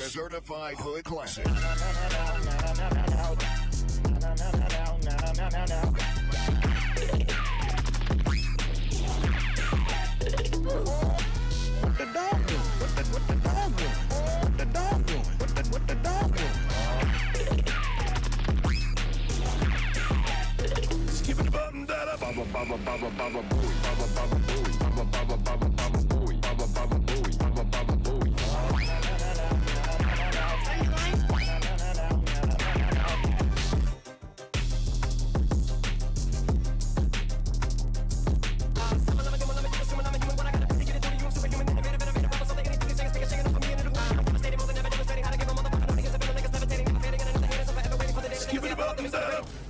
certified hood classic. What the dog doing? What the dog doing? What the dog doing? What the dog doing? Skipping the button, da baba baba baba baba boy, baba baba boy, baba baba baba baba boy, baba baba boy, baba baba boy. Skipping the button, da.